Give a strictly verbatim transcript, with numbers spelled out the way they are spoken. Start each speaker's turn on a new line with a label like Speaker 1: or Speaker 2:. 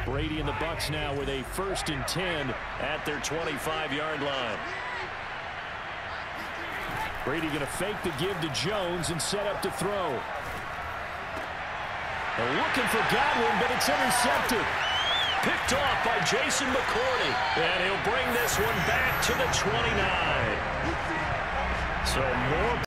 Speaker 1: Brady and the Bucs now with a first and ten at their twenty-five yard line. Brady going to fake the give to Jones and set up to throw. They're looking for Godwin, but it's intercepted. Picked off by Jason McCourty. And he'll bring this one back to the twenty-nine. So more